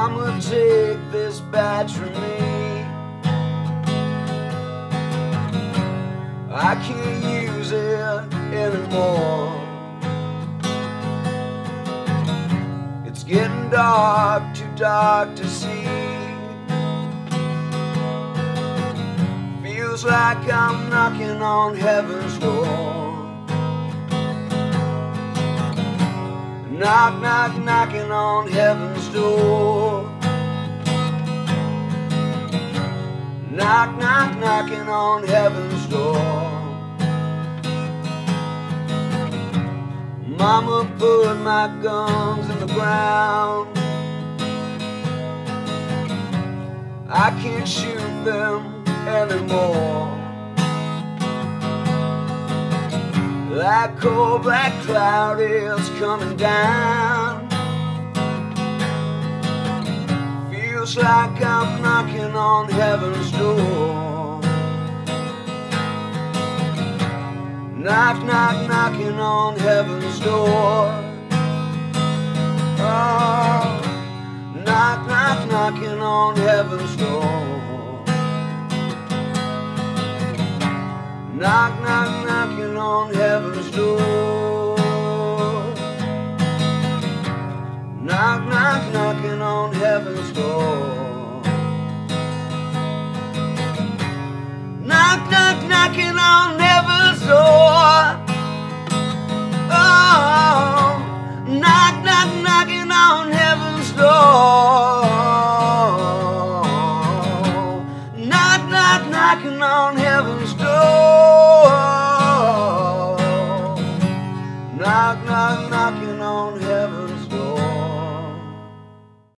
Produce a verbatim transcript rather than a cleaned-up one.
Mama, take this badge from me. I can't use it anymore. It's getting dark, too dark to see. Feels like I'm knocking on heaven's door. Knock, knock, knocking on heaven's door. Knock, knock, knocking on heaven's door. Mama put my guns in the ground. I can't shoot them anymore. That cold black cloud is coming down. Feels like I'm knocking on heaven's door. Knock, knock, knocking on heaven's door. Oh, knock, knock, knocking on heaven's door. Knock, knock, knocking on heaven's door. Knock, knock, knocking on heaven's door. Knock, knock, knocking on heaven's door. Oh, knock, knock, knocking on heaven's door. Knock, knock, knocking on heaven's door. Knock, knock, knocking on heaven's door.